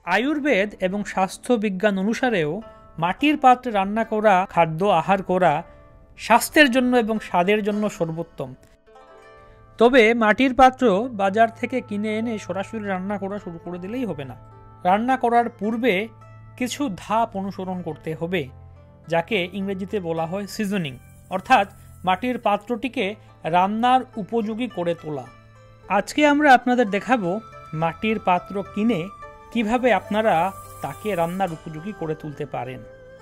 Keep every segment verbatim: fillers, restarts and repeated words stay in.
আয়ুর্বেদ এবং স্বাস্থ্য বিজ্ঞান অনুসারেও মাটির পাত্রে রান্না করা খাদ্য আহার করা স্বাস্থ্যের জন্য এবং স্বাদের জন্য সর্বোত্তম। তবে মাটির পাত্র বাজার থেকে কিনে এনে সরাসরি রান্না করা শুরু করে দিলেই হবে না। রান্না করার পূর্বে কিছু ধাপ অনুসরণ করতে হবে, যাকে ইংরেজিতে বলা হয় সিজনিং, অর্থাৎ মাটির পাত্রটিকে রান্নার উপযোগী করে তোলা। আজকে আমরা আপনাদের দেখাবো মাটির পাত্র কিনে কিভাবে আপনারা তাকে রান্নার উপযোগী করে তুলতে পারেন।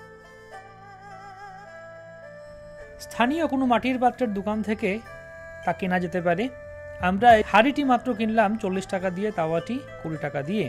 স্থানীয় কোনো মাটির পাত্রের দোকান থেকে তা কেনা যেতে পারে। আমরা হাঁড়িটি মাত্র কিনলাম চল্লিশ টাকা দিয়ে, তাওয়াটি কুড়ি টাকা দিয়ে।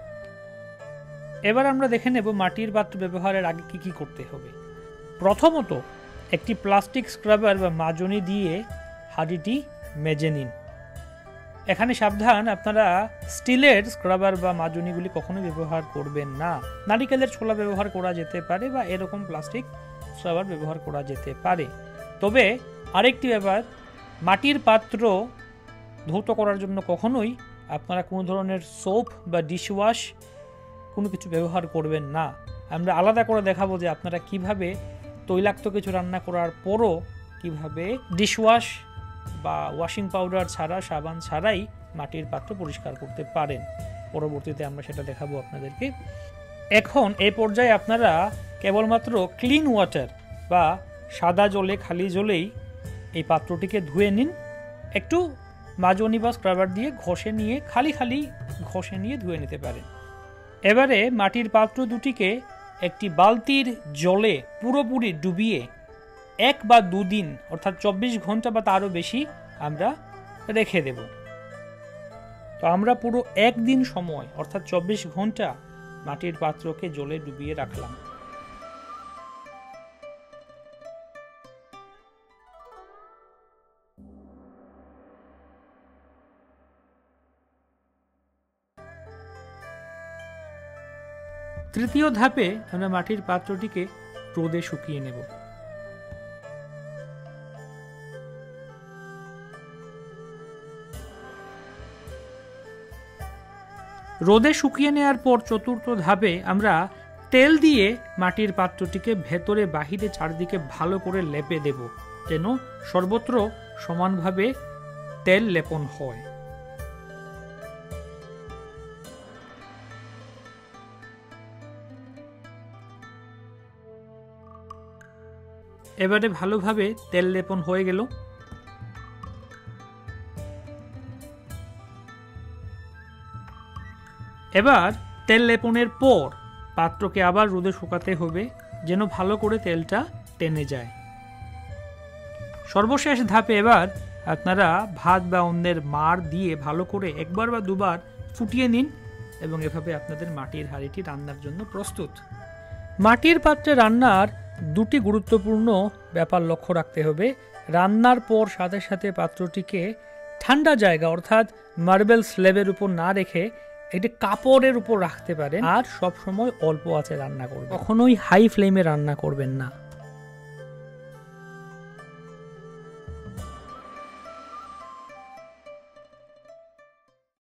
এবার আমরা দেখে নেব মাটির পাত্র ব্যবহারের আগে কি কি করতে হবে। প্রথমত একটি প্লাস্টিক স্ক্রাবার বা মাজনি দিয়ে হাঁড়িটি মেজে নিন। এখানে সাবধান, আপনারা স্টিলের স্ক্রাবার বা মাজনিগুলি কখনো ব্যবহার করবেন না। নারিকেলের ছোলা ব্যবহার করা যেতে পারে বা এরকম প্লাস্টিক স্ক্রাবার ব্যবহার করা যেতে পারে। তবে আরেকটি ব্যাপার, মাটির পাত্র ধৌত করার জন্য কখনোই আপনারা কোনো ধরনের সোপ বা ডিশওয়াশ কোনো কিছু ব্যবহার করবেন না। আমরা আলাদা করে দেখাবো যে আপনারা কিভাবে তৈলাক্ত কিছু রান্না করার পরও কিভাবে ডিশওয়াশ বা ওয়াশিং পাউডার ছাড়া, সাবান ছাড়াই মাটির পাত্র পরিষ্কার করতে পারেন। পরবর্তীতে আমরা সেটা দেখাবো আপনাদেরকে। এখন এই পর্যায়ে আপনারা কেবলমাত্র ক্লিন ওয়াটার বা সাদা জলে, খালি জলেই এই পাত্রটিকে ধুয়ে নিন। একটু মাজনি বা স্ক্রাবার দিয়ে ঘষে নিয়ে, খালি খালি ঘষে নিয়ে ধুয়ে নিতে পারেন। এবারে মাটির পাত্র দুটিকে একটি বালতির জলে পুরোপুরি ডুবিয়ে এক বা দুদিন অর্থাৎ চব্বিশ ঘন্টা বা তারও বেশি আমরা রেখে দেব। তো আমরা পুরো একদিন সময় অর্থাৎ চব্বিশ ঘন্টা মাটির পাত্রকে জলে ডুবিয়ে রাখলাম। তৃতীয় ধাপে আমরা মাটির পাত্রটিকে রোদে শুকিয়ে নেব। রোদে শুকিয়ে নেওয়ার পর চতুর্থ ধাপে আমরা তেল দিয়ে মাটির পাত্রটিকে ভেতরে বাহিরে চারদিকে ভালো করে লেপে দেব, যেন সর্বত্র সমানভাবে তেল লেপন হয়। এবারে ভালোভাবে তেল লেপন হয়ে গেল। এবার তেল লেপনের পর পাত্রকে আবার রোদে শুকাতে হবে, যেন ভালো করে তেলটা টেনে যায়। সর্বশেষ ধাপে এবার আপনারা ভাত বা অন্যের মাড় দিয়ে ভালো করে একবার বা দুবার ফুটিয়ে নিন এবং এভাবে আপনাদের মাটির হাঁড়িটি রান্নার জন্য প্রস্তুত। মাটির পাত্রে রান্নার দুটি গুরুত্বপূর্ণ ব্যাপার লক্ষ্য রাখতে হবে। রান্নার পর সাথে সাথে পাত্রটিকে ঠান্ডা জায়গা অর্থাৎ মার্বেল স্ল্যাবের উপর না রেখে একটি কাপড়ের উপর রাখতে পারেন। আর সব সময় অল্প আঁচে রান্না করবেন, কখনোই হাই ফ্লেমে রান্না করবেন না।